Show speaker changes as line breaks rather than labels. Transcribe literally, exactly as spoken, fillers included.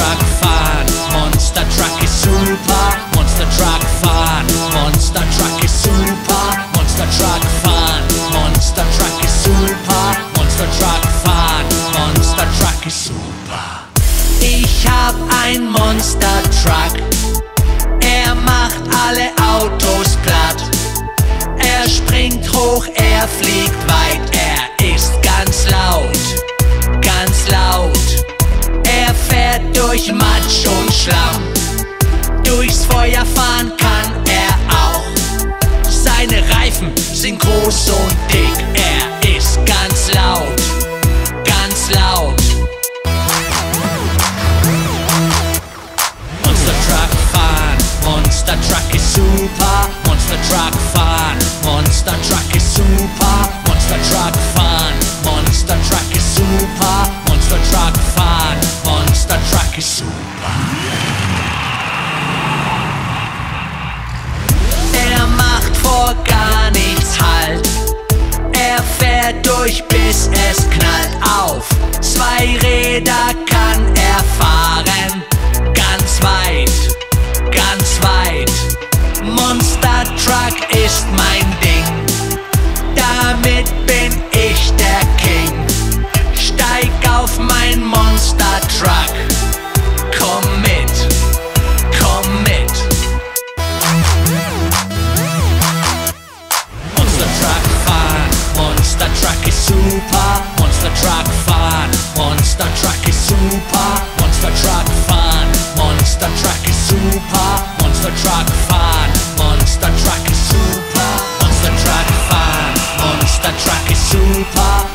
Truck fahren, Monster Truck ist super. Monster Truck fahren, Monster Truck ist super. Monster Truck fahren, Monster Truck ist super. Monster Truck fahren, Monster Truck ist super. Ich hab ein Monster Truck, er macht alle Autos platt. Er springt hoch, er fliegt weit, er ist ganz laut, ganz laut. Er fährt durch Matsch und Schlamm, durchs Feuer fahren kann er auch. Seine Reifen sind groß und dick, er ist ganz laut, ganz laut. Monster Truck fahren, Monster Truck ist super. Monster Truck fahren, Monster Truck ist super. Monster Truck fahren, Monster Truck ist super. Monster Truck fahren, Monster Truck ist super. Er macht vor gar nichts Halt, er fährt durch bis es knallt auf. Zwei Räder kann er fahren, ganz weit, ganz weit. Monster Truck ist mein Ding, damit bin ich der King. Steig auf mein Monster Truck, komm mit, komm mit. Monster Truck fahren, Monster Truck ist super. Monster Truck fahren, Monster Truck ist super. Monster Truck fahren, Monster Truck ist super. Monster Truck fahren, Monster Truck ist super. Monster Truck fahren, Monster Truck ist super.